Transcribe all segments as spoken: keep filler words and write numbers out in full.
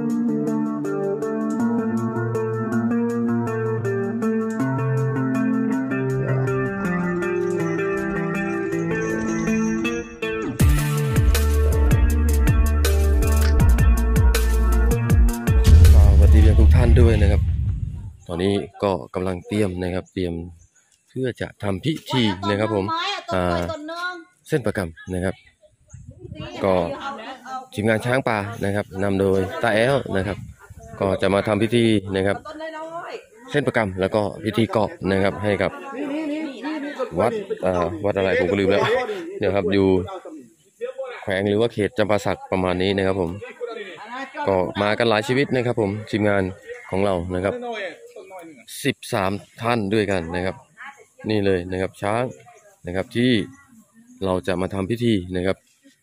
ด้วยนะครับตอนนี้ก็กำลังเตรียมนะครับเตรียมเพื่อจะทำพิธีนะครับผมเส้นประกรรมนะครับก็ทีมงานช้างป่านะครับนำโดยตาแอ้วนะครับก็จะมาทำพิธีนะครับเส้นประกรรมแล้วก็พิธีกอบนะครับให้กับวัดวัดอะไรผมก็ลืมแล้วเดี๋ยวครับอยู่แขวงหรือว่าเขตจำปาสักประมาณนี้นะครับผมก็มากันหลายชีวิตนะครับผมทีมงานของเรานะครับสิบสามท่านด้วยกันนะครับนี่เลยนะครับช้างนะครับที่เราจะมาทำพิธีนะครับ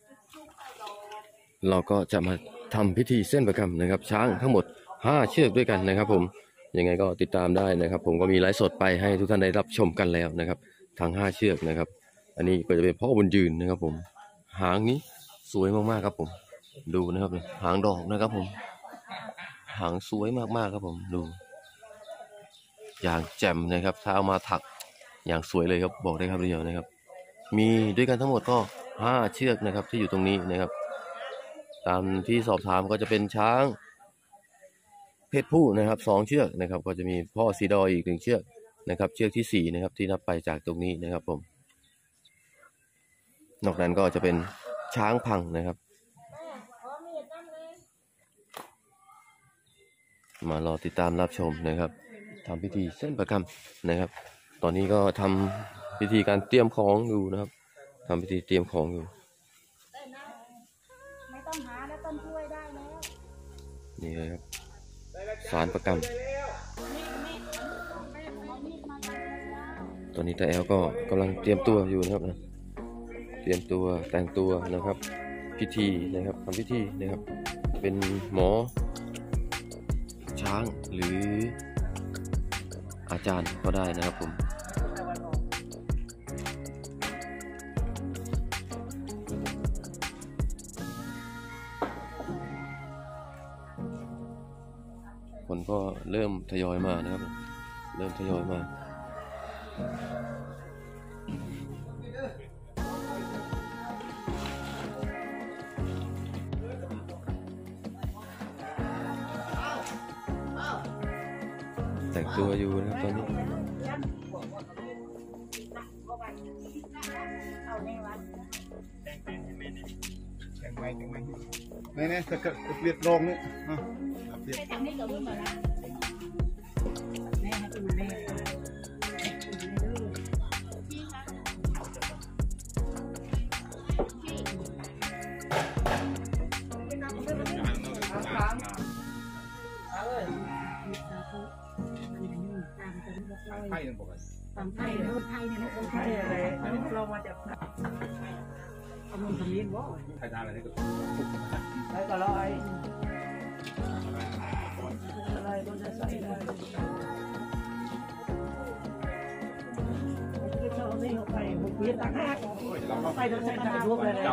เราก็จะมาทำพิธีเส้นประกรรมนะครับช้างทั้งหมดห้าเชือกด้วยกันนะครับผมยังไงก็ติดตามได้นะครับผมก็มีไลฟ์สดไปให้ทุกท่านได้รับชมกันแล้วนะครับทั้งห้าเชือกนะครับอันนี้ก็จะเป็นพ่อบุญยืนนะครับผมหางนี้สวยมากๆครับผมดูนะครับหางดอกนะครับผมหางสวยมากๆครับผมดูอย่างแจ่มนะครับถ้าเอามาถักอย่างสวยเลยครับบอกได้ครับเดียวนะครับมีด้วยกันทั้งหมดก็ห้าเชือกนะครับที่อยู่ตรงนี้นะครับตามที่สอบถามก็จะเป็นช้างเพศผู้นะครับสองเชือกนะครับก็จะมีพ่อสีดออีกหนึ่งเชือกนะครับเชือกที่สี่นะครับที่นับไปจากตรงนี้นะครับผมนอกนั้นก็จะเป็นช้างพังนะครับมารอติดตามรับชมนะครับทำพิธีเส้นประกรรมนะครับตอนนี้ก็ทำพิธีการเตรียมของอยู่นะครับทำพิธีเตรียมของอยู่ไม่ต้องหาแล้วต้นช่วยได้แล้วนี่เลยครับสารประกรรมตอนนี้ตาแอลก็กำลังเตรียมตัวอยู่นะครับนะเตรียมตัวแต่งตัวนะครับพิธีนะครับทำพิธีนะครับเป็นหมอช้างหรืออาจารย์ก็ได้นะครับผมคนก็เริ่มทยอยมานะครับเริ่มทยอยมาแต่งตัวอยู่นะครับตอนนี้นี่นี่จะเกิดเปลี่ยนโรงนี่เปลี่ยนไทยนั่นปกติตามไทยเลยไทยเนี่ยนะคนไทยอะไรเรามาจากเอามันทำเลี้ยงบ่ไทยทานอะไรนี่ก็ไทยก็ลอยอะไรก็จะใส่ได้เราไม่เอาไปบุกเบี้ยต่างหากเราไปโดนใส่ตาลูกเลย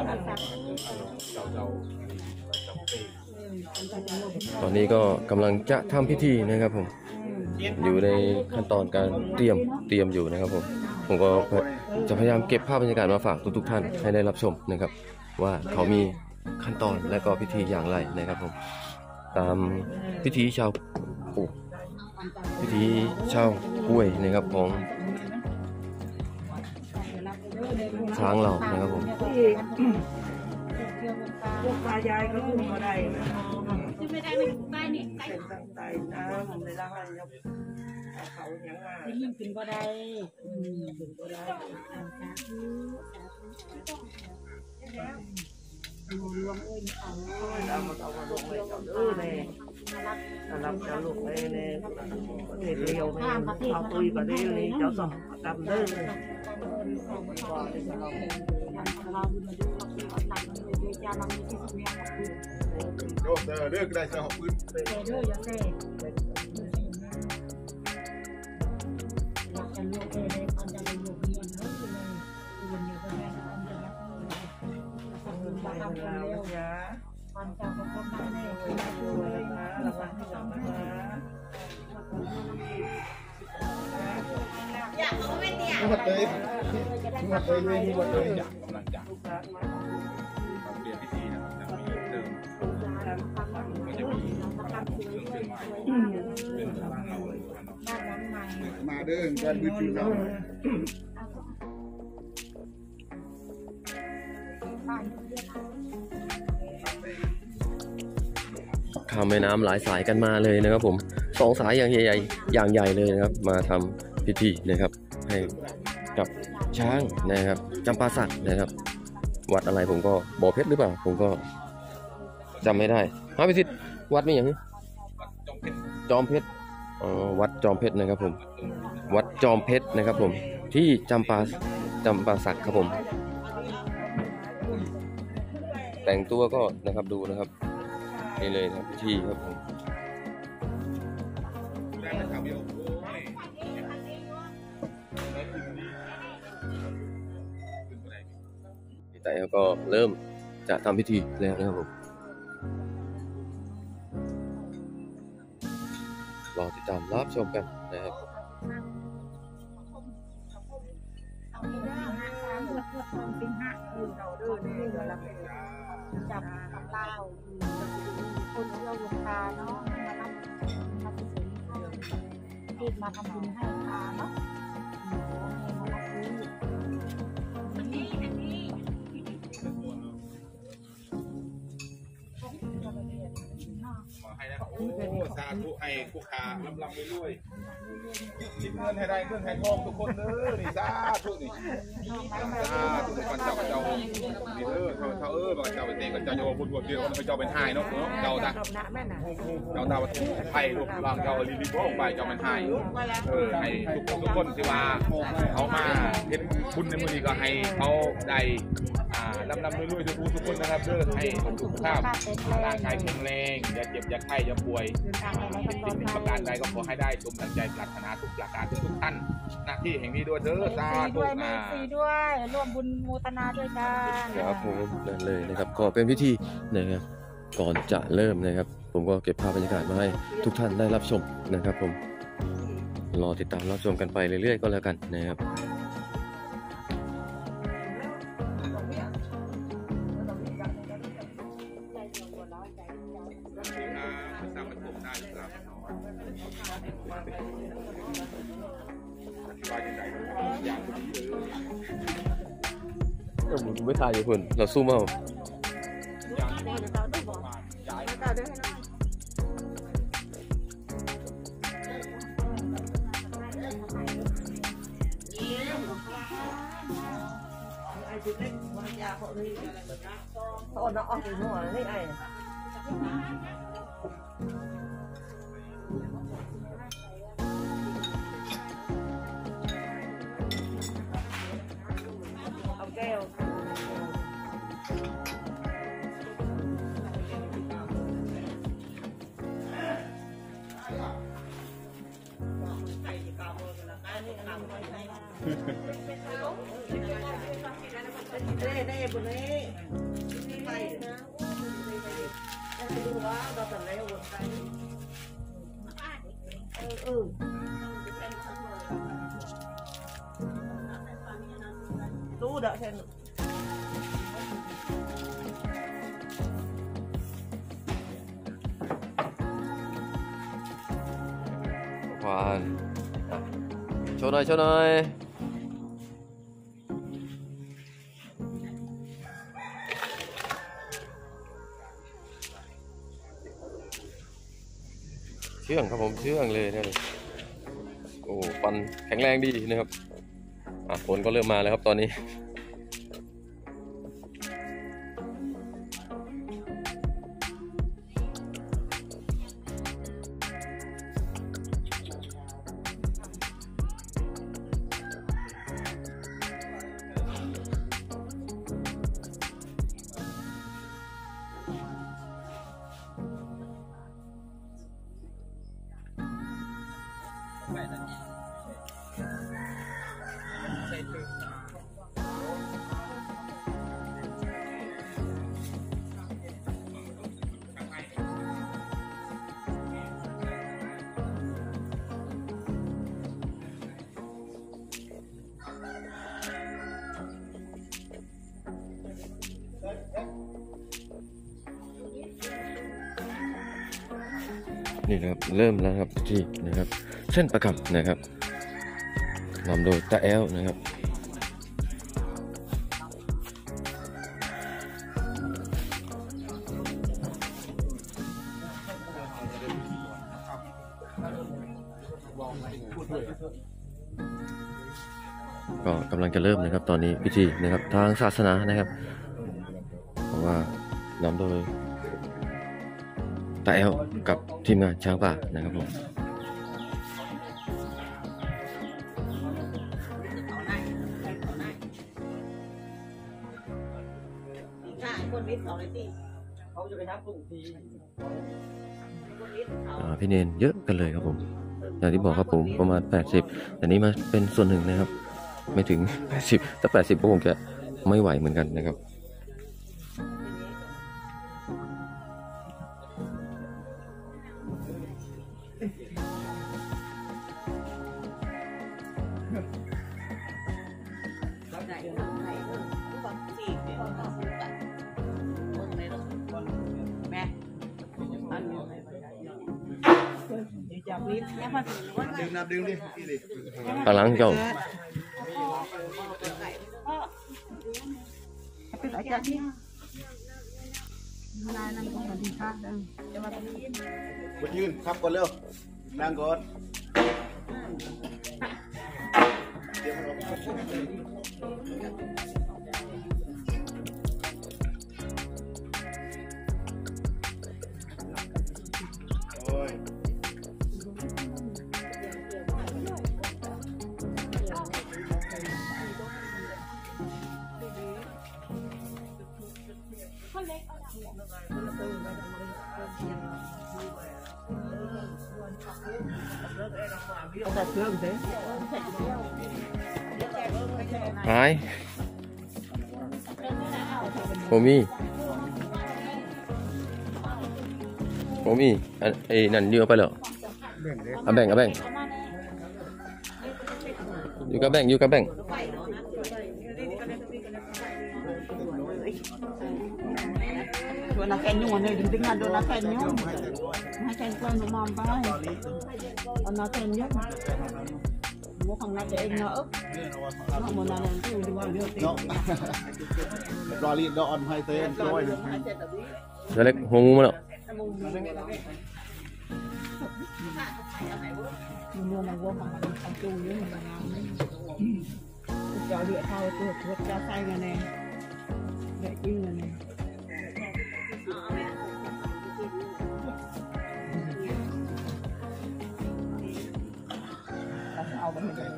ตอนนี้ก็กำลังจะทำพิธีนะครับผมอยู่ในขั้นตอนการเตรียมเตรียมอยู่นะครับผมผมก็จะพยายามเก็บภาพบรรยากาศมาฝากทุกๆท่านให้ได้รับชมนะครับว่าเขามีขั้นตอนและก็พิธีอย่างไรนะครับผมตามพิธีชาวปู่พิธีชาวกล้วยนะครับของช้างเรานะครับผมพวกตายายก็ขึ้นมาได้นะไม่ได้ไม่ได้นี่ใต้ใต้น้ำในร่างเราเขาอย่างว่ายิ่งขึ้นก็ได้ขึ้นก็ได้รวมเอ้ยเขาเรามาเอามาลงเลยเขาเออเลยเราจะลงเลยเนี่ยเด็กเลี้ยวเนี่ยเขาตุยก็ได้เลยเจ้าสองกำเดินเลยโยมเด้อเด้อก็ได้เจ้าของพื้นเด้อเด้ออย่าเซ่จะลูกเองคนจะเป็นลูกเมียเนาะเลยคนเดียวก็แม่คนเดียวคนทำเร็วคนเจ้าก็คนทำแน่คนช่วยนะหมดเลยหมดเลยเลยหมดเลยจากกำลังจากเปลี่ยนพิธีนะครับจะมีเริ่มก็จะมีเครื่องเส้นไหว้เป็นบ้านเราเลยมาเด้อการบูชาข้ามแม่น้ำหลายสายกันมาเลยนะครับผมสองสายอย่างใหญ่ๆอย่างใหญ่เลยนะครับมาทำพิธีนะครับให้กับช้างนะครับจำปาสักนะครับวัดอะไรผมก็บ่อเพชรหรือเปล่าผมก็จำไม่ได้ฮะพิสิทธิ์วัดนี่อย่างนี้จอมเพชรอ๋อวัดจอมเพชรนะครับผมวัดจอมเพชรนะครับผมที่จำปาจำปาสักครับผมแต่งตัวก็นะครับดูนะครับนี่เลยนะครับพิธีครับผมแต่ก็เริ่มจะทำพิธีแล้วนะครับผมรอติดตามรับชมกันนะครับจับกับเล่าคนเราลงตาเนาะมารับมาสุดที่มาทำบุญให้ตาเนาะมารับซื้อนี่อันนี้โอ้สาธุให้ผู้ค้าลำลำไปด้วยคิดเงินให้ได้เงินให้ทองทุกคนเด้อนี่สาธุนี่สาธุกันเจ้าเจ้านี่เด้อเขาเขาเออเจ้าไปเตะกันเจ้าโยบุญบวชเดียวกันไปเจ้าเป็นไห้เนาะเจ้าตาเจ้าตาไผ่ลูกวางเจ้าลิลิโบ้ไปเจ้าเป็นไห้เออให้ทุกคนทุกคนที่ว่าเขามาเห็นบุญในมือนี้ก็ให้เขาได้ลำลำรวยๆทุกคนทุกคนนะครับเด้อให้สุขภาพร่างกายแข็งแรงอย่าเจ็บอย่าไข้อย่าป่วยสิ่งที่ประการใดก็ขอให้ได้สมดังใจปรารถนาทุกประการทุกท่านหน้าที่แห่งนี้ด้วยเด้อสาธุด้วยแม่ซีด้วยร่วมบุญโมทนาด้วยกันครับผมนั่นเลยนะครับก็เป็นพิธีนะครับก่อนจะเริ่มนะครับผมก็เก็บภาพบรรยากาศมาให้ทุกท่านได้รับชมนะครับผมรอติดตามรับชมกันไปเรื่อยๆก็แล้วกันนะครับผมไม่ทายอยู่คนเราสู้มาโอ้น้องออกอยู่หัวนี่ไอ้เอาแก้วเด้เด้บุญนี้ไปนะดูว่าเราแต่แล้ววนไปเออเออรู้เด้อเช่นควานโชว์หน่อยโชว์หน่อยเชื่องครับผมเชื่องเลยนะโอ้ฟันแข็งแรงดีนะครับอ่ะฝนก็เริ่มมาแล้วครับตอนนี้นี่นะครับเริ่มแล้วครับที่นะครับเส้นประกำนะครับนำโดยตาแอลนะครับก็กำลังจะเริ่มนะครับตอนนี้พิธีนะครับทางศาสนานะครับเพราะว่านำโดยตาแอลกับทีมงานช้างป่านะครับผมอ่าพี่เนนเยอะกันเลยครับผมอย่างที่บอกครับผมประมาณแปดสิบแต่นี้มาเป็นส่วนหนึ่งนะครับไม่ถึงแปดสิบถ้าแปดสิบก็คงจะไม่ไหวเหมือนกันนะครับดึงนับดึงดิพี่ดิกำลังเจ้าอาจารย์ที่นายนั่งตรงกันที่พักนะจะมาตรงนี้มายืนครับก่อนเร็วนั่งก่อนโอ้ยหายโอมี่โอมี่อันไอ้นั่นเยอะไปเหรอเอาแบ่งเอาแบ่งอยู่กับแบ่งอยู่กับแบ่งโดนนักแข่งยุ่งเลยจริงๆนะโดนนักแข่งยุ่งให้แข่งเพื่อนหนูมองไปเอานักแข่งยุ่งหัวของนักเองเนาะน้องมันนั่นที่ดูว่าเยอะติเนาะรอรีดดอนให้เต้นร้อยหนึ่งแล้วเล็กหัวงูมาแล้วมันวัวมันวัวมันทำจูเยอะมันงามเจ้าเดือดเท่าตัวตัวเจ้าไส้กันแน่เด็กยิ่งกันแน่เอาไปให้